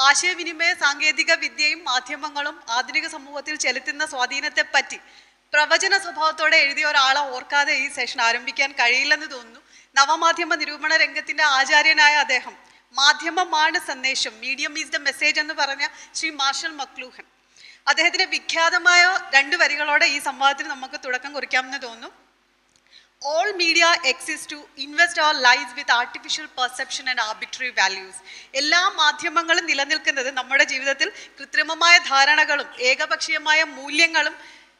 ആശയവിനിമയ സാങ്കേതിക വിദ്യയും മാധ്യമങ്ങളും ആധുനിക സമൂഹത്തിൽ ചെലുത്തുന്ന സ്വാധീനത്തെ പറ്റി പ്രവചന സ്വഭാവത്തോടെ എഴുതിയ ഒരാളെ ഓർക്കാതെ ഈ സെഷൻ ആരംഭിക്കാൻ കഴിയില്ലെന്ന് തോന്നുന്നു. നവമാധ്യമ നിരൂപണ രംഗത്തിന്റെ ആചാര്യനായ അദ്ദേഹം മാധ്യമമാണ് സന്ദേശം, മീഡിയം ഈസ് ദ മെസ്സേജ് എന്ന് പറഞ്ഞ ശ്രീ മാർഷൽ മക്ലൂഹൻ, അദ്ദേഹത്തിന്റെ വിഖ്യാതമായ 2 വരികളോടെ ഈ സംവാദത്തിന് നമുക്ക് തുടക്കം കുറിക്കാമെന്ന് തോന്നുന്നു. All media exists to invest our lives with artificial perception and arbitrary values. എല്ലാ മാധ്യമങ്ങളും നിലനിൽക്കുന്നത് നമ്മുടെ ജീവിതത്തിൽ കൃത്രിമമായ ധാരണകളും ഏകപക്ഷീയമായ മൂല്യങ്ങളും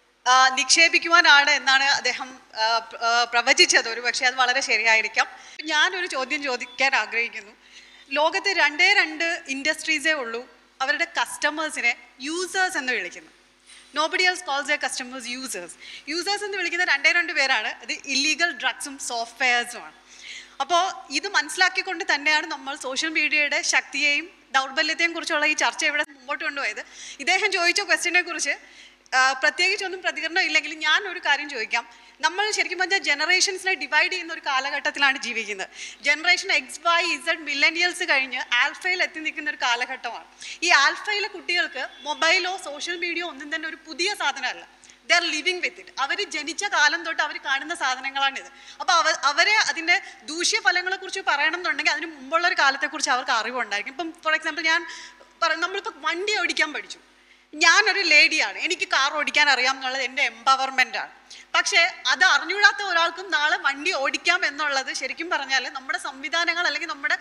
നിക്ഷേപിക്കുവാനാണ് എന്നാണ് അദ്ദേഹം പ്രവചിച്ചത്. ഒരു പക്ഷേ അത് വളരെ ശരിയായിരിക്കാം. ഞാനൊരു ചോദ്യം ചോദിക്കാൻ ആഗ്രഹിക്കുന്നു. ലോകത്ത് 2 ഇൻഡസ്ട്രീസേ ഉള്ളൂ അവരുടെ കസ്റ്റമേഴ്സിനെ യൂസേഴ്സ് എന്ന് വിളിക്കുന്നു. Nobody else calls their customers users. Users എന്ന് വിളിക്കുന്ന 2 പേരാണ്. അത് ഇല്ലീഗൽ ഡ്രഗ്സും സോഫ്റ്റ്വെയർസുമാണ്. അപ്പോൾ ഇത് മനസ്സിലാക്കിക്കൊണ്ട് തന്നെയാണ് നമ്മൾ സോഷ്യൽ മീഡിയയുടെ ശക്തിയെയും ദൗർബല്യത്തെയും കുറിച്ചുള്ള ഈ ചർച്ച ഇവിടെ മുമ്പോട്ട് കൊണ്ടുപോയത്. ഇദ്ദേഹം ചോദിച്ച ക്വസ്റ്റ്യനെ കുറിച്ച് പ്രത്യേകിച്ചൊന്നും പ്രതികരണം ഇല്ലെങ്കിലും ഞാൻ ഒരു കാര്യം ചോദിക്കാം. നമ്മൾ ശരിക്കും പറഞ്ഞാൽ ജനറേഷൻസിനെ ഡിവൈഡ് ചെയ്യുന്ന ഒരു കാലഘട്ടത്തിലാണ് ജീവിക്കുന്നത്. Generation X, Y, Z millennials കഴിഞ്ഞ് ആൽഫയിൽ എത്തി നിൽക്കുന്ന ഒരു കാലഘട്ടമാണ്. ഈ ആൽഫയിലെ കുട്ടികൾക്ക് മൊബൈലോ സോഷ്യൽ മീഡിയയോ ഒന്നും തന്നെ ഒരു പുതിയ സാധനമല്ല. They are living with it. അവർ ജനിച്ച കാലം തൊട്ട് അവർ കാണുന്ന സാധനങ്ങളാണിത്. അപ്പോൾ അവരെ അതിൻ്റെ ദൂഷ്യഫലങ്ങളെ കുറിച്ച് പറയണം എന്നുണ്ടെങ്കിൽ അതിന് മുമ്പുള്ള ഒരു കാലത്തെക്കുറിച്ച് അവർക്ക് അറിവുണ്ടായിരിക്കും. ഇപ്പം ഫോർ എക്സാമ്പിൾ നമ്മളിപ്പോൾ വണ്ടി ഓടിക്കാൻ പഠിച്ചു. ഞാനൊരു ലേഡിയാണ്, എനിക്ക് കാർ ഓടിക്കാൻ അറിയാം എന്നുള്ളത് എൻ്റെ എംപവർമെൻ്റാണ്. പക്ഷേ അത് അറിഞ്ഞുകൂടാത്ത ഒരാൾക്കും നാളെ വണ്ടി ഓടിക്കാം എന്നുള്ളത് ശരിക്കും പറഞ്ഞാൽ നമ്മുടെ സംവിധാനങ്ങൾ അല്ലെങ്കിൽ നമ്മുടെ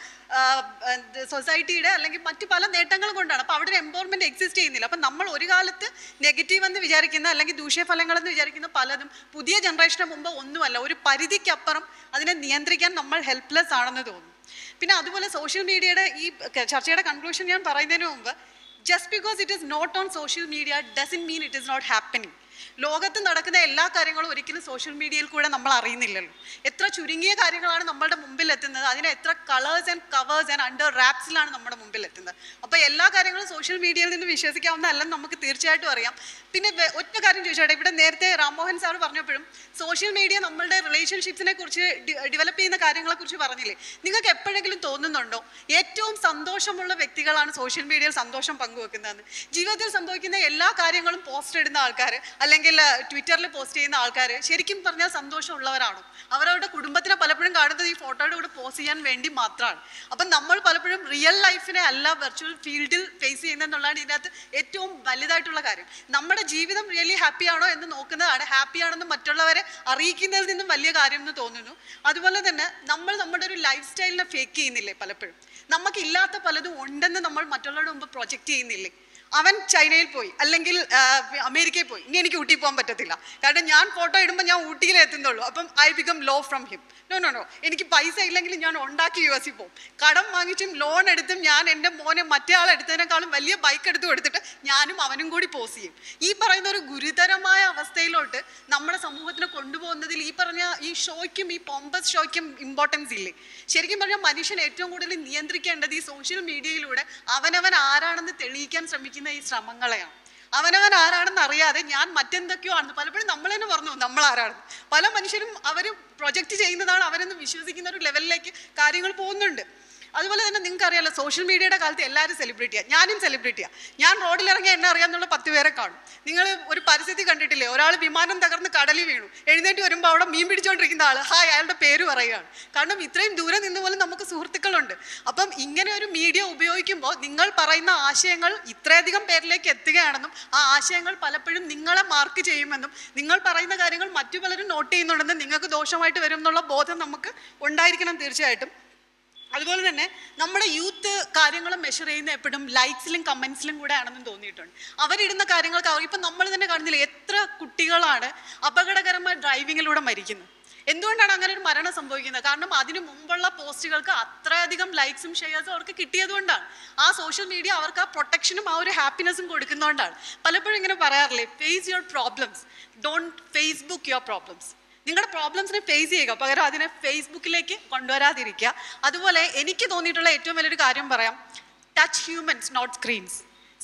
സൊസൈറ്റിയുടെ അല്ലെങ്കിൽ മറ്റു പല നേട്ടങ്ങൾ കൊണ്ടാണ്. അപ്പോൾ അവിടെ ഒരു എംപവർമെൻറ്റ് എക്സിസ്റ്റ് ചെയ്യുന്നില്ല. അപ്പം നമ്മൾ ഒരു കാലത്ത് നെഗറ്റീവ് എന്ന് വിചാരിക്കുന്ന അല്ലെങ്കിൽ ദൂഷ്യഫലങ്ങളെന്ന് വിചാരിക്കുന്ന പലതും പുതിയ ജനറേഷന് മുമ്പ് ഒന്നുമല്ല. ഒരു പരിധിക്കപ്പുറം അതിനെ നിയന്ത്രിക്കാൻ നമ്മൾ ഹെൽപ്ലെസ് ആണെന്ന് തോന്നുന്നു. പിന്നെ അതുപോലെ സോഷ്യൽ മീഡിയയുടെ ഈ ചർച്ചയുടെ കൺക്ലൂഷൻ ഞാൻ പറയുന്നതിന് മുമ്പ്, just because it is not on social media doesn't mean it is not happening. ലോകത്ത് നടക്കുന്ന എല്ലാ കാര്യങ്ങളും ഒരിക്കലും സോഷ്യൽ മീഡിയയിൽ കൂടെ നമ്മൾ അറിയുന്നില്ലല്ലോ. എത്ര ചുരുങ്ങിയ കാര്യങ്ങളാണ് നമ്മളുടെ മുമ്പിൽ എത്തുന്നത്. അതിന് എത്ര colours and covers and under റാപ്സിലാണ് നമ്മുടെ മുമ്പിൽ എത്തുന്നത്. അപ്പോൾ എല്ലാ കാര്യങ്ങളും സോഷ്യൽ മീഡിയയിൽ നിന്ന് വിശ്വസിക്കാവുന്നതല്ലെന്ന് നമുക്ക് തീർച്ചയായിട്ടും അറിയാം. പിന്നെ ഒറ്റ കാര്യം ചോദിച്ചോട്ടെ, ഇവിടെ നേരത്തെ രാംമോഹൻ സാർ പറഞ്ഞപ്പോഴും സോഷ്യൽ മീഡിയ നമ്മളുടെ റിലേഷൻഷിപ്സിനെ കുറിച്ച് ഡെവലപ്പ് ചെയ്യുന്ന കാര്യങ്ങളെക്കുറിച്ച് പറഞ്ഞില്ലേ? നിങ്ങൾക്ക് എപ്പോഴെങ്കിലും തോന്നുന്നുണ്ടോ ഏറ്റവും സന്തോഷമുള്ള വ്യക്തികളാണ് സോഷ്യൽ മീഡിയയിൽ സന്തോഷം പങ്കുവെക്കുന്നതെന്ന്? ജീവിതത്തിൽ സംഭവിക്കുന്ന എല്ലാ കാര്യങ്ങളും പോസ്റ്റ് ഇടുന്ന ആൾക്കാർ അല്ലെങ്കിൽ ട്വിറ്ററിൽ പോസ്റ്റ് ചെയ്യുന്ന ആൾക്കാർ ശരിക്കും പറഞ്ഞാൽ സന്തോഷമുള്ളവരാണോ? അവരവരുടെ കുടുംബത്തിനെ പലപ്പോഴും കാണുന്നത് ഈ ഫോട്ടോയുടെ കൂടെ പോസ്റ്റ് ചെയ്യാൻ വേണ്ടി മാത്രമാണ്. അപ്പം നമ്മൾ പലപ്പോഴും റിയൽ ലൈഫിനെ അല്ല വെർച്വൽ ഫീൽഡിൽ ഫേസ് ചെയ്യുന്നതെന്നുള്ളതാണ് ഇതിനകത്ത് ഏറ്റവും വലുതായിട്ടുള്ള കാര്യം. നമ്മുടെ ജീവിതം റിയലി ഹാപ്പി ആണോ എന്ന് നോക്കുന്നതാണ് ഹാപ്പി ആണെന്ന് മറ്റുള്ളവരെ അറിയിക്കുന്നതിൽ നിന്നും വലിയ കാര്യം എന്ന് തോന്നുന്നു. അതുപോലെ തന്നെ നമ്മൾ നമ്മുടെ ഒരു ലൈഫ് സ്റ്റൈലിനെ ഫേക്ക് ചെയ്യുന്നില്ലേ? പലപ്പോഴും നമുക്കില്ലാത്ത പലതും ഉണ്ടെന്ന് നമ്മൾ മറ്റുള്ളവരുടെ മുമ്പ് പ്രൊജക്റ്റ് ചെയ്യുന്നില്ലേ? അവൻ ചൈനയിൽ പോയി അല്ലെങ്കിൽ അമേരിക്കയിൽ പോയി, ഇനി എനിക്ക് ഊട്ടി പോകാൻ പറ്റത്തില്ല, കാരണം ഞാൻ ഫോട്ടോ ഇടുമ്പോൾ ഞാൻ ഊട്ടിയിലേ എത്തുന്നുള്ളൂ, അപ്പം I become low from him. No, എനിക്ക് പൈസ ഇല്ലെങ്കിൽ ഞാൻ ഉണ്ടാക്കി US പോകും. കടം വാങ്ങിച്ചും ലോൺ എടുത്തും ഞാൻ എൻ്റെ മോനെ മറ്റേ ആളെടുത്തതിനേക്കാളും വലിയ ബൈക്ക് എടുത്ത് കൊടുത്തിട്ട് ഞാനും അവനും കൂടി പോസ് ചെയ്യും. ഈ പറയുന്ന ഒരു ഗുരുതരമായ അവസ്ഥയിലോട്ട് നമ്മുടെ സമൂഹത്തിനെ കൊണ്ടുപോകുന്നതിൽ ഈ പറഞ്ഞ ഈ ഷോയ്ക്കും ഈ പോമ്പസ് ഷോയ്ക്കും ഇമ്പോർട്ടൻസ് ഇല്ലേ? ശരിക്കും പറഞ്ഞാൽ മനുഷ്യൻ ഏറ്റവും കൂടുതൽ നിയന്ത്രിക്കേണ്ടത് ഈ സോഷ്യൽ മീഡിയയിലൂടെ അവനവൻ ആരാണെന്ന് തെളിയിക്കാൻ ശ്രമിക്കുന്ന ഈ ശ്രമങ്ങളെയാണ്. അവനവൻ ആരാണെന്ന് അറിയാതെ ഞാൻ മറ്റെന്തൊക്കെയോ ആണെന്ന് പലപ്പോഴും നമ്മൾ തന്നെ പറഞ്ഞു നമ്മൾ ആരാണെന്ന്. പല മനുഷ്യരും അവർ പ്രൊജക്റ്റ് ചെയ്യുന്നതാണ് അവരെന്ന് വിശ്വസിക്കുന്ന ഒരു ലെവലിലേക്ക് കാര്യങ്ങൾ പോകുന്നുണ്ട്. അതുപോലെ തന്നെ നിങ്ങൾക്ക് അറിയാമല്ലോ, സോഷ്യൽ മീഡിയയുടെ കാലത്ത് എല്ലാവരും സെലിബ്രിറ്റിയാണ്. ഞാനും സെലിബ്രിറ്റിയാണ്. ഞാൻ റോഡിലിറങ്ങി എന്നെ അറിയാമെന്നുള്ള 10 പേരെ കാണും. നിങ്ങൾ ഒരു പരിസ്ഥിതി കണ്ടിട്ടില്ലേ? ഒരാൾ വിമാനം തകർന്ന് കടലിൽ വീണു, എഴുന്നേറ്റ് വരുമ്പോൾ അവിടെ മീൻ പിടിച്ചുകൊണ്ടിരിക്കുന്ന ആൾ ഹായ് അയാളുടെ പേര് പറയുകയാണ്. കാരണം ഇത്രയും ദൂരം നിന്ന് പോലും നമുക്ക് സുഹൃത്തുക്കളുണ്ട്. അപ്പം ഇങ്ങനെ ഒരു മീഡിയ ഉപയോഗിക്കുമ്പോൾ നിങ്ങൾ പറയുന്ന ആശയങ്ങൾ ഇത്രയധികം പേരിലേക്ക് എത്തുകയാണെന്നും ആ ആശയങ്ങൾ പലപ്പോഴും നിങ്ങളെ മാർക്ക് ചെയ്യുമെന്നും നിങ്ങൾ പറയുന്ന കാര്യങ്ങൾ മറ്റു പലരും നോട്ട് ചെയ്യുന്നുണ്ടെന്നും നിങ്ങൾക്ക് ദോഷമായിട്ട് വരും എന്നുള്ള ബോധം നമുക്ക് ഉണ്ടായിരിക്കണം തീർച്ചയായിട്ടും. അതുപോലെ തന്നെ നമ്മുടെ യൂത്ത് കാര്യങ്ങൾ മെഷർ ചെയ്യുന്ന എപ്പോഴും ലൈക്സിലും കമൻസിലും കൂടെ ആണെന്ന് തോന്നിയിട്ടുണ്ട്. അവരിടുന്ന കാര്യങ്ങൾക്ക് ഇപ്പം നമ്മൾ തന്നെ കാണുന്നില്ല എത്ര കുട്ടികളാണ് അപകടകരമായ ഡ്രൈവിങ്ങിലൂടെ മരിക്കുന്നത്. എന്തുകൊണ്ടാണ് അങ്ങനെ ഒരു മരണം സംഭവിക്കുന്നത്? കാരണം അതിനു മുമ്പുള്ള പോസ്റ്റുകൾക്ക് അത്രയധികം ലൈക്സും ഷെയർസും അവർക്ക് കിട്ടിയതുകൊണ്ടാണ്. ആ സോഷ്യൽ മീഡിയ അവർക്ക് ആ പ്രൊട്ടക്ഷനും ആ ഒരു ഹാപ്പിനെസ്സും കൊടുക്കുന്നതുകൊണ്ടാണ്. പലപ്പോഴും ഇങ്ങനെ പറയാറില്ലേ, face your problems, don't facebook your problems. നിങ്ങളുടെ പ്രോബ്ലംസിനെ ഫേസ് ചെയ്യുക, പകരം അതിനെ ഫേസ്ബുക്കിലേക്ക് കൊണ്ടുവരാതിരിക്കുക. അതുപോലെ എനിക്ക് തോന്നിയിട്ടുള്ള ഏറ്റവും വലിയൊരു കാര്യം പറയാം, ടച്ച് ഹ്യൂമൻസ് നോട്ട് സ്ക്രീൻസ്.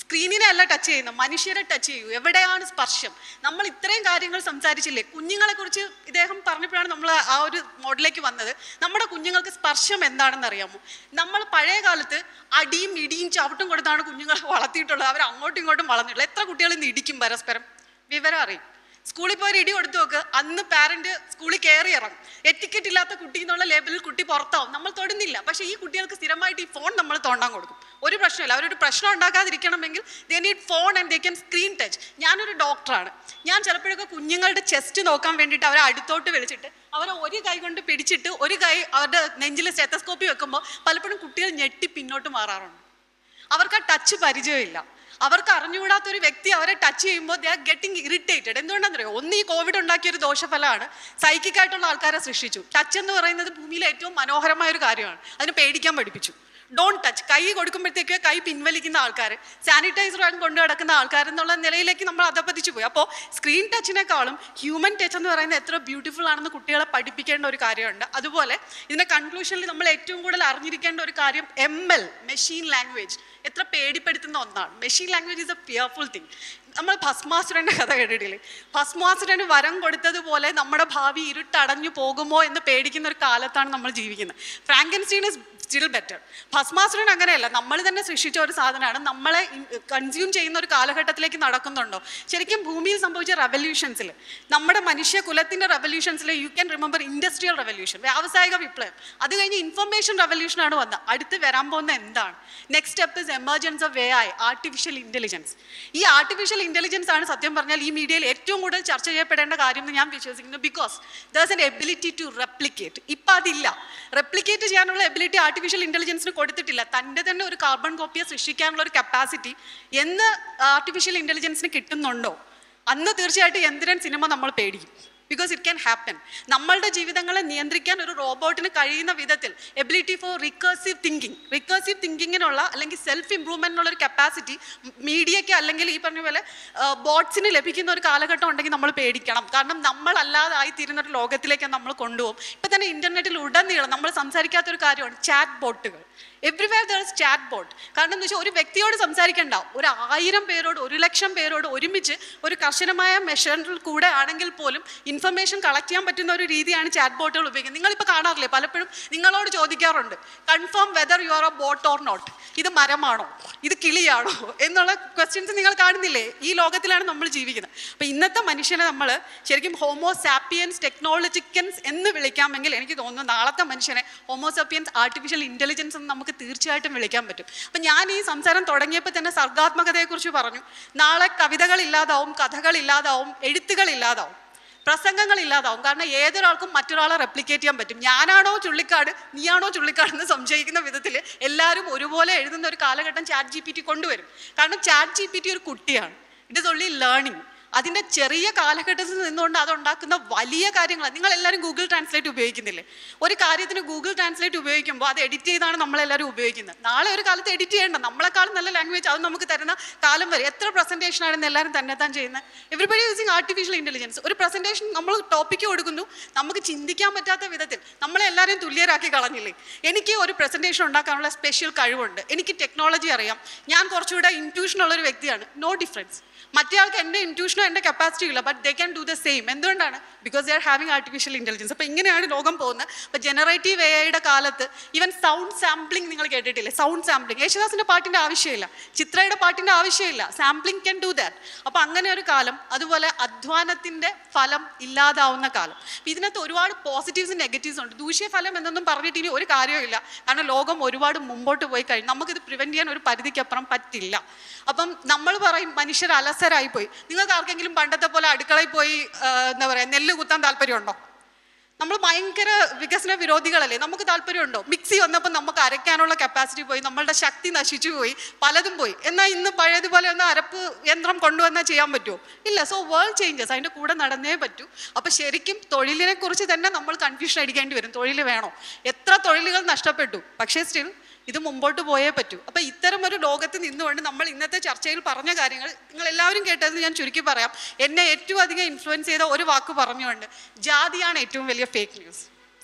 സ്ക്രീനിനെ അല്ല ടച്ച് ചെയ്യുന്നത്, മനുഷ്യരെ ടച്ച് ചെയ്യൂ. എവിടെയാണ് സ്പർശം? നമ്മൾ ഇത്രയും കാര്യങ്ങൾ സംസാരിച്ചില്ലേ? കുഞ്ഞുങ്ങളെ കുറിച്ച് ഇദ്ദേഹം പറഞ്ഞപ്പോഴാണ് നമ്മൾ ആ ഒരു മോഡലിലേക്ക് വന്നത്. നമ്മുടെ കുഞ്ഞുങ്ങൾക്ക് സ്പർശം എന്താണെന്ന് അറിയാമോ? നമ്മൾ പഴയ കാലത്ത് അടിയും ഇടിയും ചവിട്ടും കൊടുത്താണ് കുഞ്ഞുങ്ങളെ വളർത്തിയിട്ടുള്ളത്. അവർ അങ്ങോട്ടും ഇങ്ങോട്ടും വളർന്നിട്ടുള്ളത്. എത്ര കുട്ടികൾ ഇന്ന് ഇടിക്കും പരസ്പരം? വിവരം അറിയും. സ്കൂളിൽ പോയി ഒരു ഇടി കൊടുത്തു നോക്ക്, അന്ന് പാരന്റ് സ്കൂളിൽ കയറി ഇറങ്ങും. എറ്റിക്കറ്റ് ഇല്ലാത്ത കുട്ടി എന്നുള്ള ലേബലിൽ കുട്ടി പുറത്താവും. നമ്മൾ തൊടുന്നില്ല. പക്ഷേ ഈ കുട്ടികൾക്ക് സ്ഥിരമായിട്ട് ഈ ഫോൺ നമ്മൾ തോണ്ടാൻ കൊടുക്കും. ഒരു പ്രശ്നമില്ല. അവരൊരു പ്രശ്നം ഉണ്ടാക്കാതിരിക്കണമെങ്കിൽ they need phone and they can screen touch. ഞാനൊരു ഡോക്ടറാണ്. ഞാൻ ചിലപ്പോഴൊക്കെ കുഞ്ഞുങ്ങളുടെ ചെസ്റ്റ് നോക്കാൻ വേണ്ടിയിട്ട് അവരെ അടുത്തോട്ട് വിളിച്ചിട്ട് അവരെ ഒരു കൈ കൊണ്ട് പിടിച്ചിട്ട് ഒരു കൈ അവരുടെ നെഞ്ചിൽ സ്റ്റെത്തസ്കോപ്പി വെക്കുമ്പോൾ പലപ്പോഴും കുട്ടികൾ ഞെട്ടി പിന്നോട്ട് മാറാറുണ്ട്. അവർക്ക് ആ ടച്ച് പരിചയമില്ല. അവർക്ക് അറിഞ്ഞുകൂടാത്തൊരു വ്യക്തി അവരെ ടച്ച് ചെയ്യുമ്പോൾ ദേ ആർ ഗെറ്റിംഗ് ഇറിറ്റേറ്റഡ്. എന്തുകൊണ്ടാണെന്നറിയോ? ഒന്ന് ഈ കോവിഡ് ഉണ്ടാക്കിയൊരു ദോഷഫലമാണ്. സൈക്കിക്കായിട്ടുള്ള ആൾക്കാരെ സൃഷ്ടിച്ചു. ടച്ച് എന്ന് പറയുന്നത് ഭൂമിയിലെ ഏറ്റവും മനോഹരമായ ഒരു കാര്യമാണ്. അതിന് പേടിക്കാൻ പഠിപ്പിച്ചു. Don't touch. കൈ കൊടുക്കുമ്പോഴത്തേക്ക് കൈ പിൻവലിക്കുന്ന ആൾക്കാർ, സാനിറ്റൈസർ കൊണ്ടു കിടക്കുന്ന ആൾക്കാരെന്നുള്ള നിലയിലേക്ക് നമ്മൾ അധപ്പതിച്ചു പോയി. അപ്പോൾ സ്ക്രീൻ ടച്ചിനേക്കാളും ഹ്യൂമൻ ടച്ച് എന്ന് പറയുന്നത് എത്ര ബ്യൂട്ടിഫുൾ ആണെന്ന് കുട്ടികളെ പഠിപ്പിക്കേണ്ട ഒരു കാര്യമുണ്ട്. അതുപോലെ ഇതിൻ്റെ കൺക്ലൂഷനിൽ നമ്മൾ ഏറ്റവും കൂടുതൽ അറിഞ്ഞിരിക്കേണ്ട ഒരു കാര്യം ML, മെഷീൻ ലാംഗ്വേജ്, എത്ര പേടിപ്പെടുത്തുന്ന ഒന്നാണ്. Machine language is a fearful thing. നമ്മൾ ഭസ്മാസുരൻ്റെ കഥ കേട്ടിട്ടില്ലേ? ഭസ്മാസുരന് വരം കൊടുത്തതുപോലെ നമ്മുടെ ഭാവി ഇരുട്ടടഞ്ഞു പോകുമോ എന്ന് പേടിക്കുന്ന ഒരു കാലത്താണ് നമ്മൾ ജീവിക്കുന്നത്. Frankenstein is still better. ഭസ്മാസുരൻ അങ്ങനെയല്ല, നമ്മൾ തന്നെ സൃഷ്ടിച്ച ഒരു സാധനമാണ്. നമ്മളെ കൺസ്യൂം ചെയ്യുന്ന ഒരു കാലഘട്ടത്തിലേക്ക് നടക്കുന്നുണ്ടോ? ശരിക്കും ഭൂമിയിൽ സംഭവിച്ച റെവല്യൂഷൻസിൽ, നമ്മുടെ മനുഷ്യ കുലത്തിൻ്റെ റെവല്യൂഷൻസിൽ you can remember industrial revolution, വ്യാവസായിക വിപ്ലവം. അത് കഴിഞ്ഞ് ഇൻഫർമേഷൻ റെവല്യൂഷനാണ് വന്നത്. അടുത്ത് വരാൻ പോകുന്ന എന്താണ്? Next step is emergence of AI, artificial intelligence. ഈ ആർട്ടിഫിഷ്യൽ ഇൻ്റലിജൻസ് ആണ് സത്യം പറഞ്ഞാൽ ഈ മീഡിയയിൽ ഏറ്റവും കൂടുതൽ ചർച്ച ചെയ്യപ്പെടേണ്ട കാര്യം എന്ന് ഞാൻ വിശ്വസിക്കുന്നു. Because there's an ability to replicate. ഇപ്പം അതില്ല. റെപ്ലിക്കേറ്റ് ചെയ്യാനുള്ള എബിലിറ്റി ആർട്ടിഫിഷ്യൽ ഇൻ്റലിജൻസിന് കൊടുത്തിട്ടില്ല. തൻ്റെ തന്നെ ഒരു കാർബൺ കോപ്പിയെ സൃഷ്ടിക്കാനുള്ള ഒരു കപ്പാസിറ്റി എന്ന് ആർട്ടിഫിഷ്യൽ ഇൻ്റലിജൻസിന് കിട്ടുന്നുണ്ടോ? അന്ന് തീർച്ചയായിട്ടും എന്തിനാണ് സിനിമ നമ്മൾ പേടിക്കും. Because it can happen. നമ്മളുടെ ജീവിതങ്ങളെ നിയന്ത്രിക്കാൻ ഒരു റോബോട്ടിന് കഴിയുന്ന വിധത്തിൽ എബിലിറ്റി ഫോർ റിക്കേഴ്സീവ് തിങ്കിങ്ങിനുള്ള അല്ലെങ്കിൽ സെൽഫ് ഇംപ്രൂവ്മെൻറ്റിനുള്ള ഒരു കപ്പാസിറ്റി മീഡിയയ്ക്ക് അല്ലെങ്കിൽ ഈ പറഞ്ഞ പോലെ ബോട്ട്സിന് ലഭിക്കുന്ന ഒരു കാലഘട്ടം ഉണ്ടെങ്കിൽ നമ്മൾ പേടിക്കണം. കാരണം നമ്മളല്ലാതായിത്തീരുന്ന ഒരു ലോകത്തിലേക്ക് നമ്മൾ കൊണ്ടുപോകും. ഇപ്പം തന്നെ ഇൻ്റർനെറ്റിൽ ഉടനീളം നമ്മൾ സംസാരിക്കാത്തൊരു കാര്യമാണ് ചാറ്റ് ബോട്ടുകൾ. Everywhere there is chat bot. കാരണം എന്ന് വെച്ചാൽ ഒരു വ്യക്തിയോട് സംസാരിക്കേണ്ട, 1000 പേരോട് 1,00,000 പേരോട് ഒരുമിച്ച് ഒരു കർശനമായ മെഷറിൽ കൂടെ ആണെങ്കിൽ പോലും ഇൻഫർമേഷൻ കളക്ട് ചെയ്യാൻ പറ്റുന്ന ഒരു രീതിയാണ് ചാറ്റ് ബോട്ടുകൾ ഉപയോഗിക്കുന്നത്. നിങ്ങളിപ്പോൾ കാണാറില്ലേ? പലപ്പോഴും നിങ്ങളോട് ചോദിക്കാറുണ്ട്, confirm whether you are a bot or not. ഇത് മരമാണോ, ഇത് കിളിയാണോ എന്നുള്ള ക്വസ്റ്റ്യൻസ് നിങ്ങൾ കാണുന്നില്ലേ? ഈ ലോകത്തിലാണ് നമ്മൾ ജീവിക്കുന്നത്. അപ്പോൾ ഇന്നത്തെ മനുഷ്യനെ നമ്മൾ ശരിക്കും ഹോമോ സാപ്പിയൻസ് ടെക്നോളജിക്കൻസ് എന്ന് വിളിക്കാമെങ്കിൽ എനിക്ക് തോന്നുന്നു നാളത്തെ മനുഷ്യനെ ഹോമോ സാപ്പിയൻസ് ആർട്ടിഫിഷ്യൽ ഇൻ്റലിജൻസ് എന്ന് നമുക്ക് തീർച്ചയായിട്ടും വിളിക്കാൻ പറ്റും. അപ്പം ഞാൻ ഈ സംസാരം തുടങ്ങിയപ്പോൾ തന്നെ സർഗാത്മകതയെക്കുറിച്ച് പറഞ്ഞു. നാളെ കവിതകൾ ഇല്ലാതാവും, കഥകൾ ഇല്ലാതാവും, എഴുത്തുകൾ ഇല്ലാതാവും, പ്രസംഗങ്ങൾ ഇല്ലാതാവും. കാരണം ഏതൊരാൾക്കും മറ്റൊരാളെ റെപ്ലിക്കേറ്റ് ചെയ്യാൻ പറ്റും. ഞാനാണോ ചുള്ളിക്കാട്, നീയാണോ ചുള്ളിക്കാട് എന്ന് സംശയിക്കുന്ന വിധത്തിൽ എല്ലാവരും ഒരുപോലെ എഴുതുന്ന ഒരു കാലഘട്ടം ചാറ്റ് GPT കൊണ്ടുവരും. കാരണം ചാറ്റ് GPT ഒരു കുട്ടിയാണ്. It is only learning. അതിൻ്റെ ചെറിയ കാലഘട്ടത്തിൽ നിന്നുകൊണ്ട് അതുണ്ടാക്കുന്ന വലിയ കാര്യങ്ങൾ. നിങ്ങളെല്ലാവരും ഗൂഗിൾ ട്രാൻസ്ലേറ്റ് ഉപയോഗിക്കുന്നില്ലേ? ഒരു കാര്യത്തിന് ഗൂഗിൾ ട്രാൻസ്ലേറ്റ് ഉപയോഗിക്കുമ്പോൾ അത് എഡിറ്റ് ചെയ്താണ് നമ്മളെല്ലാവരും ഉപയോഗിക്കുന്നത്. നാളെ ഒരു കാലത്ത് എഡിറ്റ് ചെയ്യേണ്ട, നമ്മളെക്കാളും നല്ല ലാംഗ്വേജ് അത് നമുക്ക് തരുന്ന കാലം വരെ എത്ര പ്രസൻറ്റേഷനാണ് എല്ലാവരും തന്നെത്താൻ ചെയ്യുന്നത്? Everybody using artificial intelligence. ഒരു പ്രസൻറ്റേഷൻ നമ്മൾ ടോപ്പിക്ക് കൊടുക്കുന്നു, നമുക്ക് ചിന്തിക്കാൻ പറ്റാത്ത വിധത്തിൽ നമ്മളെല്ലാവരും തുല്യരാക്കി കളഞ്ഞില്ലേ? എനിക്ക് ഒരു പ്രസൻറ്റേഷൻ ഉണ്ടാക്കാനുള്ള സ്പെഷ്യൽ കഴിവുണ്ട്, എനിക്ക് ടെക്നോളജി അറിയാം, ഞാൻ കുറച്ചുകൂടെ ഇൻറ്റ്യൂഷൻ ഉള്ളൊരു വ്യക്തിയാണ്. No difference. മറ്റേ ആൾക്ക് എൻ്റെ ഇൻറ്റ്യൂഷനോ എൻ്റെ കപ്പാസിറ്റി ഇല്ല, but they can do the same. എന്തുകൊണ്ടാണ്? Because they are having artificial intelligence. അപ്പോൾ ഇങ്ങനെയാണ് ലോകം പോകുന്നത്. അപ്പോൾ ജനറേറ്റീവ് AI കാലത്ത് ഈവൻ സൗണ്ട് സാമ്പിളിംഗ് നിങ്ങൾ കേട്ടിട്ടില്ലേ? സൗണ്ട് സാമ്പിളിംഗ് യേശുദാസിൻ്റെ പാട്ടിൻ്റെ ആവശ്യമില്ല, ചിത്രയുടെ പാട്ടിൻ്റെ ആവശ്യമില്ല, സാമ്പിളിംഗ് ക്യാൻ ഡു ദാറ്റ്. അപ്പോൾ അങ്ങനെ ഒരു കാലം. അതുപോലെ അധ്വാനത്തിൻ്റെ ഫലം ഇല്ലാതാവുന്ന കാലം. അപ്പോൾ ഇതിനകത്ത് ഒരുപാട് പോസിറ്റീവ്സും നെഗറ്റീവ്സും ഉണ്ട്. ദൂഷ്യഫലം എന്നൊന്നും പറഞ്ഞിട്ട് ഇനി ഒരു കാര്യമില്ല. കാരണം ലോകം ഒരുപാട് മുമ്പോട്ട് പോയി കഴിഞ്ഞു. നമുക്കിത് പ്രിവെൻറ്റ് ചെയ്യാൻ ഒരു പരിധിക്കപ്പുറം പറ്റില്ല. അപ്പം നമ്മൾ പറയും മനുഷ്യർ അലസരായി പോയി. നിങ്ങൾക്ക് ആർക്കെങ്കിലും പണ്ടത്തെ പോലെ അടുക്കളയിൽ പോയി എന്താ പറയുക നെല്ല് കുത്താൻ താല്പര്യമുണ്ടോ? നമ്മൾ ഭയങ്കര വികസന വിരോധികളല്ലേ? നമുക്ക് താല്പര്യമുണ്ടോ? മിക്സി വന്നപ്പോൾ നമുക്ക് അരയ്ക്കാനുള്ള കപ്പാസിറ്റി പോയി, നമ്മളുടെ ശക്തി നശിച്ചു പോയി, പലതും പോയി. എന്നാൽ ഇന്ന് പഴയതുപോലെ ഒന്ന് അരപ്പ് യന്ത്രം കൊണ്ടുവന്നാൽ ചെയ്യാൻ പറ്റുമോ? ഇല്ല. സോ വേൾഡ് ചേഞ്ചസ്, അതിൻ്റെ കൂടെ നടന്നേ പറ്റൂ. അപ്പോൾ ശരിക്കും തൊഴിലിനെ കുറിച്ച് തന്നെ നമ്മൾ കൺഫ്യൂഷൻ അടിക്കേണ്ടി വരും. തൊഴിൽ വേണോ? എത്ര തൊഴിലുകൾ നഷ്ടപ്പെട്ടു, പക്ഷേ സ്റ്റിൽ ഇത് മുമ്പോട്ട് പോയേ പറ്റൂ. അപ്പോൾ ഇത്തരം ഒരു ലോകത്ത് നിന്നുകൊണ്ട് നമ്മൾ ഇന്നത്തെ ചർച്ചയിൽ പറഞ്ഞ കാര്യങ്ങൾ നിങ്ങൾ എല്ലാവരും കേട്ടത് ഞാൻ ചുരുക്കി പറയാം. എന്നെ ഏറ്റവും അധികം ഇൻഫ്ലുവൻസ് ചെയ്ത ഒരു വാക്ക് പറഞ്ഞുകൊണ്ട്, ജാതിയാണ് ഏറ്റവും വലിയ ഫേക്ക് ന്യൂസ്.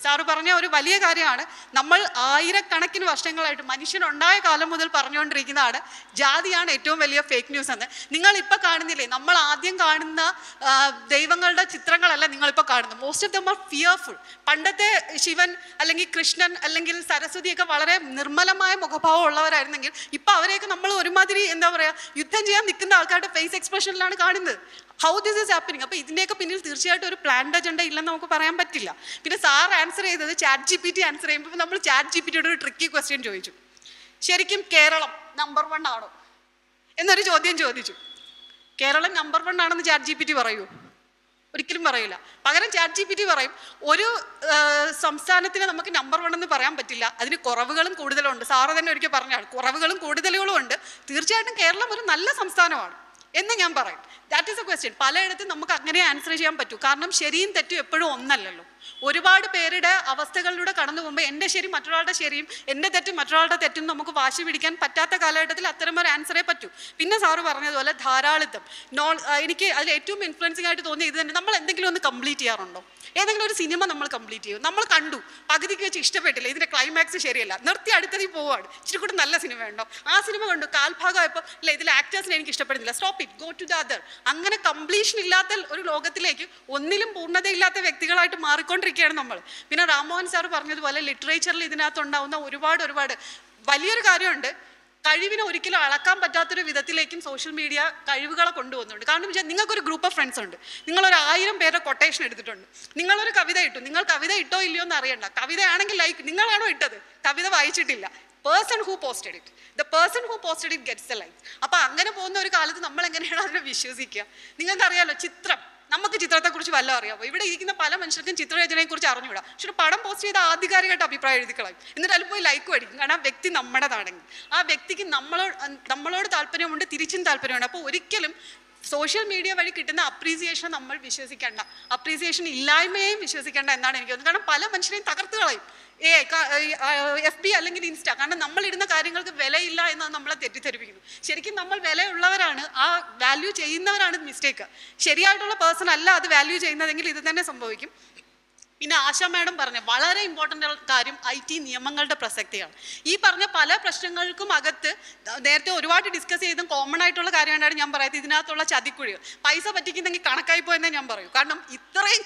സാറ് പറഞ്ഞ ഒരു വലിയ കാര്യമാണ്. നമ്മൾ ആയിരക്കണക്കിന് വർഷങ്ങളായിട്ട് മനുഷ്യനുണ്ടായ കാലം മുതൽ പറഞ്ഞുകൊണ്ടിരിക്കുന്നതാണ് ജാതിയാണ് ഏറ്റവും വലിയ ഫേക്ക് ന്യൂസ് എന്ന്. നിങ്ങൾ ഇപ്പം കാണുന്നില്ലേ, നമ്മൾ ആദ്യം കാണുന്ന ദൈവങ്ങളുടെ ചിത്രങ്ങളല്ല നിങ്ങളിപ്പോൾ കാണുന്നത്. Most of them are fearful. പണ്ടത്തെ ശിവൻ അല്ലെങ്കിൽ കൃഷ്ണൻ അല്ലെങ്കിൽ സരസ്വതിയൊക്കെ വളരെ നിർമ്മലമായ മുഖഭാവം ഉള്ളവരായിരുന്നെങ്കിൽ ഇപ്പം അവരെയൊക്കെ നമ്മൾ ഒരുമാതിരി എന്താ പറയുക, യുദ്ധം ചെയ്യാൻ നിൽക്കുന്ന ആൾക്കാരുടെ ഫേസ് എക്സ്പ്രഷനിലാണ് കാണുന്നത്. How this is happening? അപ്പോൾ ഇതിൻ്റെയൊക്കെ പിന്നിൽ തീർച്ചയായിട്ടും ഒരു പ്ലാൻഡ് അജണ്ട ഇല്ലെന്ന് നമുക്ക് പറയാൻ പറ്റില്ല. പിന്നെ സാർ ആൻസർ ചെയ്തത് ChatGPT ആൻസർ ചെയ്യുമ്പോൾ നമ്മൾ ChatGPTയോട് ഒരു ട്രിക്കി ക്വസ്റ്റ്യൻ ചോദിച്ചു. ശരിക്കും കേരളം നമ്പർ 1 ആണോ എന്നൊരു ചോദ്യം ചോദിച്ചു. കേരളം നമ്പർ 1 ആണെന്ന് ChatGPT പറയൂ? ഒരിക്കലും പറയില്ല. പകരം ChatGPT പറയും ഒരു സംസ്ഥാനത്തിന് നമുക്ക് നമ്പർ 1 എന്ന് പറയാൻ പറ്റില്ല, അതിന് കുറവുകളും കൂടുതലുണ്ട്. സാറ് തന്നെ ഒരിക്കൽ പറഞ്ഞാണ് കുറവുകളും കൂടുതലുകളും ഉണ്ട്. തീർച്ചയായിട്ടും കേരളം ഒരു നല്ല സംസ്ഥാനമാണ് എന്ന് ഞാൻ പറയും. That is a question. പലയിടത്തും നമുക്ക് അങ്ങനെ ആൻസർ ചെയ്യാൻ പറ്റൂ. കാരണം ശരിയും തെറ്റും എപ്പോഴും ഒന്നല്ലല്ലോ. ഒരുപാട് പേരുടെ അവസ്ഥകളിലൂടെ കടന്നു പോകുമ്പോൾ എൻ്റെ ശരി മറ്റൊരാളുടെ ശരിയും എൻ്റെ തെറ്റും മറ്റൊരാളുടെ തെറ്റും നമുക്ക് വാശി പിടിക്കാൻ പറ്റാത്ത കാലഘട്ടത്തിൽ അത്തരം ഒരു ആൻസറേ പറ്റൂ. പിന്നെ സാറ് പറഞ്ഞതുപോലെ ധാരാളിത്തം, എനിക്ക് അതിൽ ഏറ്റവും ഇൻഫ്ലുവൻസിംഗ് ആയിട്ട് തോന്നിയ ഇത് തന്നെ. നമ്മൾ എന്തെങ്കിലും ഒന്ന് കംപ്ലീറ്റ് ചെയ്യാറുണ്ടോ? ഏതെങ്കിലും ഒരു സിനിമ നമ്മൾ കംപ്ലീറ്റ് ചെയ്യും, നമ്മൾ കണ്ടു, പകുതിക്ക് വെച്ച് ഇഷ്ടപ്പെട്ടില്ല, ഇതിൻ്റെ ക്ലൈമാക്സ് ശരിയല്ല, നിർത്തി അടുത്തതിൽ പോവാണ്, ഇച്ചിരി കൂടെ നല്ല സിനിമ ഉണ്ടോ, ആ സിനിമ കണ്ടു, കാൽഭാഗമായപ്പോൾ ഇല്ല ഇതിൽ ആക്ടേഴ്സിനെ എനിക്ക് ഇഷ്ടപ്പെടുന്നില്ല, stop it, go to the other. അങ്ങനെ കംപ്ലീഷൻ ഇല്ലാത്ത ഒരു ലോകത്തിലേക്ക് ഒന്നിലും പൂർണ്ണതയില്ലാത്ത വ്യക്തികളായിട്ട് മാറിക്കൊണ്ടിരിക്കുകയാണ് നമ്മൾ. പിന്നെ രാമോഹൻ സാർ പറഞ്ഞതുപോലെ ലിറ്ററേച്ചറിൽ ഇതിനകത്തുണ്ടാവുന്ന ഒരുപാട് വലിയൊരു കാര്യമുണ്ട്. കഴിവിനെ ഒരിക്കലും അളക്കാൻ പറ്റാത്തൊരു വിധത്തിലേക്കും സോഷ്യൽ മീഡിയ കഴിവുകളെ കൊണ്ടുവന്നുണ്ട്. കാരണം വെച്ചാൽ നിങ്ങൾക്കൊരു ഗ്രൂപ്പ് ഓഫ് ഫ്രണ്ട്സ് ഉണ്ട്, നിങ്ങളൊരു 1000 പേരുടെ കൊട്ടേഷൻ എടുത്തിട്ടുണ്ട്, നിങ്ങളൊരു കവിത ഇട്ടു, നിങ്ങൾ കവിത ഇട്ടോ ഇല്ലയോ എന്ന് അറിയണ്ട, കവിതയാണെങ്കിൽ ലൈക്ക് നിങ്ങളാണോ ഇട്ടത്, കവിത വായിച്ചിട്ടില്ല, person who posted it, the person who posted it gets the likes. അപ്പോൾ അങ്ങനെ പോകുന്ന ഒരു കാലത്ത് നമ്മൾ എങ്ങനെയാണ് അതിനെ വിശ്വസിക്കുക? നിങ്ങൾക്കറിയാലോ, ചിത്രം, നമുക്ക് ചിത്രത്തെക്കുറിച്ച് വല്ലതും അറിയാമോ? ഇവിടെ ഇരിക്കുന്ന പല മനുഷ്യർക്കും ചിത്രരചനയെക്കുറിച്ച് അറിഞ്ഞുകൂടാ. പക്ഷെ ഒരു പടം പോസ്റ്റ് ചെയ്ത ആധികാരികമായിട്ട് അഭിപ്രായം എഴുതി കളയും, എന്നിട്ട് അതിൽ പോയി ലൈക്ക് അടിക്കും. കാരണം ആ വ്യക്തി നമ്മുടേതാണെങ്കിൽ ആ വ്യക്തിക്ക് നമ്മളോട് താല്പര്യമുണ്ട്, തിരിച്ചും താല്പര്യമുണ്ട്. അപ്പോൾ ഒരിക്കലും സോഷ്യൽ മീഡിയ വഴി കിട്ടുന്ന അപ്രീസിയേഷൻ നമ്മൾ വിശ്വസിക്കേണ്ട, അപ്രീസിയേഷൻ ഇല്ലായ്മയെയും വിശ്വസിക്കേണ്ട എന്നാണ് എനിക്ക് തോന്നുന്നത്. കാരണം പല മനുഷ്യരെയും തകർത്ത് കളയും FB അല്ലെങ്കിൽ ഇൻസ്റ്റ. കാരണം നമ്മളിടുന്ന കാര്യങ്ങൾക്ക് വിലയില്ല എന്ന് നമ്മളെ തെറ്റിദ്ധരിപ്പിക്കുന്നു. ശരിക്കും നമ്മൾ വിലയുള്ളവരാണ്, ആ വാല്യൂ ചെയ്യുന്നവരാണ് മിസ്റ്റേക്ക്. ശരിയായിട്ടുള്ള പേഴ്സൺ അല്ല അത് വാല്യൂ ചെയ്യുന്നതെങ്കിൽ ഇത് തന്നെ സംഭവിക്കും. പിന്നെ ആശ മാഡം പറഞ്ഞ വളരെ ഇമ്പോർട്ടൻ്റ് കാര്യം IT നിയമങ്ങളുടെ പ്രസക്തിയാണ്. ഈ പറഞ്ഞ പല പ്രശ്നങ്ങൾക്കും അകത്ത് നേരത്തെ ഒരുപാട് ഡിസ്കസ് ചെയ്തും കോമൺ ആയിട്ടുള്ള കാര്യമാണ് ഞാൻ പറയുന്നത്. ഇതിനകത്തുള്ള ചതിക്കുഴികൾ, പൈസ പറ്റിക്കുന്നെങ്കിൽ കണക്കായി പോയെന്നേ ഞാൻ പറയൂ. കാരണം ഇത്രയും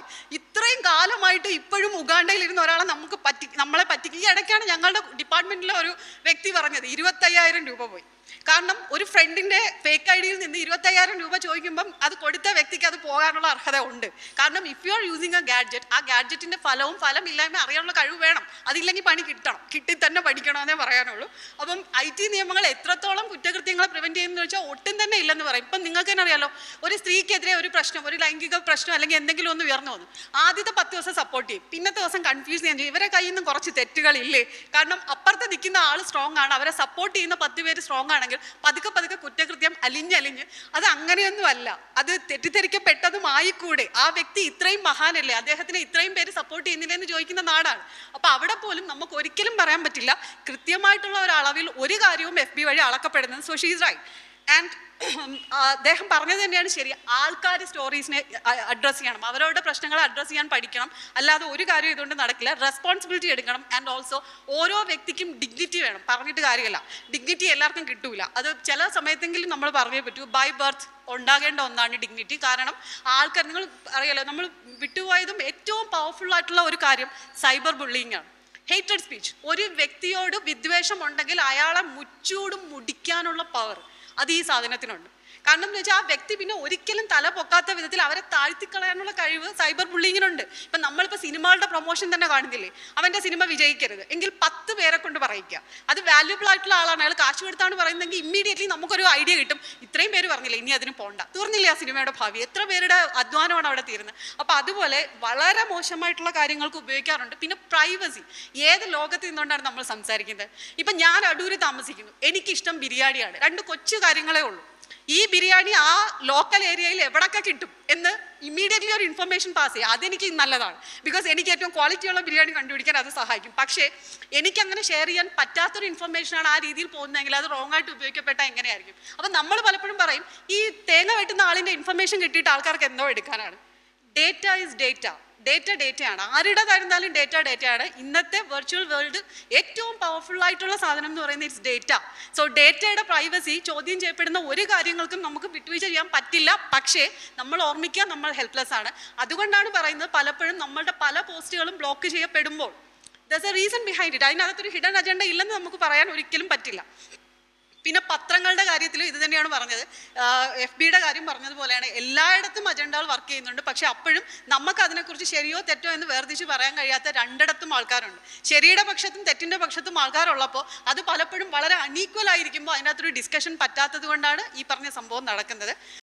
കാലമായിട്ട് ഇപ്പോഴും ഉഗാണ്ടയിൽ ഇരുന്ന ഒരാളെ നമ്മളെ പറ്റിക്കും. ഈ ഇടയ്ക്കാണ് ഞങ്ങളുടെ ഡിപ്പാർട്ട്മെൻറ്റിലെ ഒരു വ്യക്തി പറഞ്ഞത് 25,000 രൂപ പോയി. കാരണം ഒരു ഫ്രണ്ടിൻ്റെ ഫേക്ക് ID യിൽ നിന്ന് 25,000 രൂപ ചോദിക്കുമ്പം അത് കൊടുത്ത വ്യക്തിക്ക് അത് പോകാനുള്ള അർഹത ഉണ്ട്. കാരണം if you are using a gadget, ആ ഗാഡ്ജറ്റിൻ്റെ ഫലമില്ലായ്മ അറിയാനുള്ള കഴിവ് വേണം. അതില്ലെങ്കിൽ പണി കിട്ടി തന്നെ പഠിക്കണമെന്നേ പറയാനുള്ളൂ. അപ്പം IT നിയമങ്ങൾ എത്രത്തോളം കുറ്റകൃത്യങ്ങളെ പ്രിവെൻറ്റ് ചെയ്യുമെന്ന് വെച്ചാൽ ഒട്ടും തന്നെ ഇല്ലെന്ന് പറയും. ഇപ്പം നിങ്ങൾക്ക് തന്നെ അറിയാലോ, ഒരു സ്ത്രീക്കെതിരെ ഒരു പ്രശ്നം, ഒരു ലൈംഗിക പ്രശ്നം അല്ലെങ്കിൽ എന്തെങ്കിലും ഒന്ന് ഉയർന്നു വന്നു, ആദ്യത്തെ 10 ദിവസം സപ്പോർട്ട് ചെയ്യും, പിന്നത്തെ ദിവസം കൺഫ്യൂസ് ചെയ്യാൻ ചെയ്യും. ഇവരെ കയ്യിൽ നിന്നും കുറച്ച് തെറ്റുകളില്ലേ? കാരണം അപ്പുറത്ത് നിൽക്കുന്ന ആൾ സ്ട്രോങ് ആണ്, അവരെ സപ്പോർട്ട് ചെയ്യുന്ന 10 പേര് സ്ട്രോങ് ആണെങ്കിൽ പതുക്കെ കുറ്റകൃത്യം അലിഞ്ഞ് അത് അങ്ങനെയൊന്നുമല്ല, അത് തെറ്റിദ്ധരിക്കപ്പെട്ടതും ആയിക്കൂടെ, ആ വ്യക്തി ഇത്രയും മഹാനല്ലേ, അദ്ദേഹത്തിന് ഇത്രയും പേര് സപ്പോർട്ട് ചെയ്യുന്നില്ല എന്ന് ചോദിക്കുന്ന നാടാണ്. അപ്പൊ അവിടെ പോലും നമുക്ക് ഒരിക്കലും പറയാൻ പറ്റില്ല കൃത്യമായിട്ടുള്ള ഒരു അളവിൽ ഒരു കാര്യവും FB വഴി അളക്കപ്പെടുന്നത്. So she is right. And അദ്ദേഹം പറഞ്ഞത് തന്നെയാണ് ശരി. ആൾക്കാർ സ്റ്റോറീസിനെ അഡ്രസ്സ് ചെയ്യണം, അവരുടെ പ്രശ്നങ്ങളെ അഡ്രസ്സ് ചെയ്യാൻ പഠിക്കണം. അല്ലാതെ ഒരു കാര്യം ഇതുകൊണ്ട് നടക്കില്ല. റെസ്പോൺസിബിലിറ്റി എടുക്കണം. ആൻഡ് ഓൾസോ ഓരോ വ്യക്തിക്കും ഡിഗ്നിറ്റി വേണം. പറഞ്ഞിട്ട് കാര്യമില്ല, ഡിഗ്നിറ്റി എല്ലാവർക്കും കിട്ടൂല. അത് ചില സമയത്തെങ്കിലും നമ്മൾ പറഞ്ഞേ പറ്റൂ. ബൈ ബർത്ത് ഉണ്ടാകേണ്ട ഒന്നാണ് ഡിഗ്നിറ്റി. കാരണം ആൾക്കാർ, നിങ്ങൾ അറിയാലോ, നമ്മൾ വിട്ടുപോയതും ഏറ്റവും പവർഫുൾ ആയിട്ടുള്ള ഒരു കാര്യം സൈബർ ബുള്ളിങ് ആണ്. Hated speech. ഒരു വ്യക്തിയോട് വിദ്വേഷം ഉണ്ടെങ്കിൽ അയാളെ മുച്ചൂടും മുടിക്കാനുള്ള പവർ അത് ഈ സാധനത്തിനുണ്ട്. കാരണം എന്ന് വെച്ചാൽ ആ വ്യക്തി പിന്നെ ഒരിക്കലും തല പൊക്കാത്ത വിധത്തിൽ അവരെ താഴ്ത്തിക്കളയാനുള്ള കഴിവ് സൈബർ ബുള്ളിങ്ങിനുണ്ട്. ഇപ്പം നമ്മളിപ്പോൾ സിനിമകളുടെ പ്രൊമോഷൻ തന്നെ കാണുന്നില്ലേ, അവൻ്റെ സിനിമ വിജയിക്കരുത് എങ്കിൽ 10 പേരെ കൊണ്ട് പറയിക്കുക. അത് വാല്യൂബിൾ ആയിട്ടുള്ള ആളാണ്, അയാൾ കാശ് കൊടുത്താണ് പറയുന്നതെങ്കിൽ ഇമ്മീഡിയറ്റ്ലി നമുക്കൊരു ഐഡിയ കിട്ടും, ഇത്രയും പേര് പറഞ്ഞില്ലേ ഇനി അതിന് പോകണ്ട, തീർന്നില്ലേ ആ സിനിമയുടെ ഭാവി, എത്ര പേരുടെ അധ്വാനമാണ് അവിടെ തീരുന്നത്. അപ്പോൾ അതുപോലെ വളരെ മോശമായിട്ടുള്ള കാര്യങ്ങൾക്ക് ഉപയോഗിക്കാറുണ്ട്. പിന്നെ പ്രൈവസി. ഏത് ലോകത്ത് നിന്നുകൊണ്ടാണ് നമ്മൾ സംസാരിക്കുന്നത്? ഇപ്പം ഞാൻ അടൂര് താമസിക്കുന്നു, എനിക്കിഷ്ടം ബിരിയാണിയാണ്, 2 കൊച്ചു കാര്യങ്ങളേ ഉള്ളൂ. ഈ ബിരിയാണി ആ ലോക്കൽ ഏരിയയിൽ എവിടെയൊക്കെ കിട്ടും എന്ന് ഇമ്മീഡിയറ്റ്ലി ഒരു ഇൻഫർമേഷൻ പാസ് ചെയ്യുക, അതെനിക്ക് നല്ലതാണ്. ബിക്കോസ് എനിക്ക് ഏറ്റവും ക്വാളിറ്റിയുള്ള ബിരിയാണി കണ്ടുപിടിക്കാൻ അത് സഹായിക്കും. പക്ഷേ എനിക്കങ്ങനെ ഷെയർ ചെയ്യാൻ പറ്റാത്തൊരു ഇൻഫർമേഷനാണ് ആ രീതിയിൽ പോകുന്നതെങ്കിൽ അത് റോങ് ആയിട്ട് ഉപയോഗിക്കപ്പെട്ടാൽ എങ്ങനെയായിരിക്കും? അപ്പം നമ്മൾ പലപ്പോഴും പറയും ഈ തേങ്ങ വെട്ടുന്ന ആളിൻ്റെ ഇൻഫർമേഷൻ കിട്ടിയിട്ട് ആൾക്കാർക്ക് എന്തോ എടുക്കാനാണ്. Data is data. ഡേറ്റയാണ്. ആരുടേതായിരുന്നാലും ഡേറ്റയാണ്. ഇന്നത്തെ വെർച്വൽ വേൾഡ് ഏറ്റവും പവർഫുൾ ആയിട്ടുള്ള സാധനം എന്ന് പറയുന്നത് ഇറ്റ്സ് ഡേറ്റ. സോ ഡേറ്റയുടെ പ്രൈവസി ചോദ്യം ചെയ്യപ്പെടുന്ന ഒരു കാര്യങ്ങൾക്കും നമുക്ക് വിട്ടുവീഴ്ച ചെയ്യാൻ പറ്റില്ല. പക്ഷേ നമ്മൾ ഓർമ്മിക്കുക, നമ്മൾ ഹെൽപ്ലെസ് ആണ്. അതുകൊണ്ടാണ് പറയുന്നത് പലപ്പോഴും നമ്മളുടെ പല പോസ്റ്റുകളും ബ്ലോക്ക് ചെയ്യപ്പെടുമ്പോൾ there's a reason behind it. അതിനകത്തൊരു ഹിഡൻ അജണ്ട ഇല്ലെന്ന് നമുക്ക് പറയാൻ ഒരിക്കലും പറ്റില്ല. പിന്നെ പത്രങ്ങളുടെ കാര്യത്തിലും ഇത് തന്നെയാണ് പറഞ്ഞത്. FBയുടെ കാര്യം പറഞ്ഞതുപോലെയാണ്, എല്ലായിടത്തും അജണ്ടകൾ വർക്ക് ചെയ്യുന്നുണ്ട്. പക്ഷെ അപ്പോഴും നമുക്ക് അതിനെക്കുറിച്ച് ശരിയോ തെറ്റോ എന്ന് വേർതിരിച്ച് പറയാൻ കഴിയാത്ത രണ്ടിടത്തും ആൾക്കാരുണ്ട്. ശരിയുടെ പക്ഷത്തും തെറ്റിൻ്റെ പക്ഷത്തും ആൾക്കാരുള്ളപ്പോൾ അത് പലപ്പോഴും വളരെ അൺഈക്വൽ ആയിരിക്കുമ്പോൾ അതിനകത്തൊരു ഡിസ്കഷൻ പറ്റാത്തത് കൊണ്ടാണ് ഈ പറഞ്ഞ സംഭവം നടക്കുന്നത്.